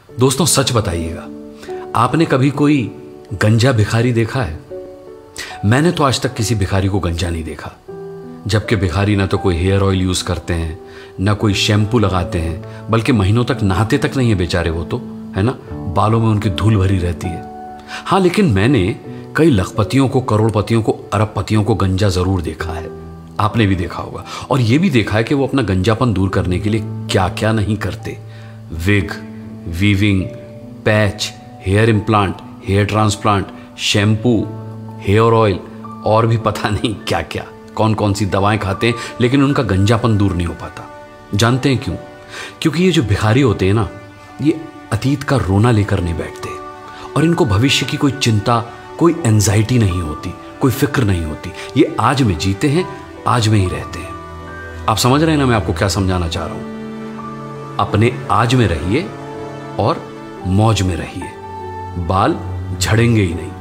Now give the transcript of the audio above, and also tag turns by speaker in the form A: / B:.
A: दोस्तों सच बताइएगा, आपने कभी कोई गंजा भिखारी देखा है? मैंने तो आज तक किसी भिखारी को गंजा नहीं देखा। जबकि भिखारी ना तो कोई हेयर ऑयल यूज करते हैं, ना कोई शैम्पू लगाते हैं, बल्कि महीनों तक नहाते तक नहीं है बेचारे वो तो, है ना। बालों में उनकी धूल भरी रहती है। हाँ, लेकिन मैंने कई लखपतियों को, करोड़पतियों को, अरबपतियों को गंजा जरूर देखा है। आपने भी देखा होगा। और यह भी देखा है कि वो अपना गंजापन दूर करने के लिए क्या क्या नहीं करते। Wig, weaving, patch, hair implant, hair transplant, shampoo, hair oil और भी पता नहीं क्या क्या, कौन कौन सी दवाएं खाते हैं, लेकिन उनका गंजापन दूर नहीं हो पाता। जानते हैं क्यों? क्योंकि ये जो भिखारी होते हैं ना, ये अतीत का रोना लेकर नहीं बैठते और इनको भविष्य की कोई चिंता, कोई एंजाइटी नहीं होती, कोई फिक्र नहीं होती। ये आज में जीते हैं, आज में ही रहते हैं। आप समझ रहे हैं ना मैं आपको क्या समझाना चाह रहा हूं? अपने आज में रहिए और मौज में रहिए, बाल झड़ेंगे ही नहीं।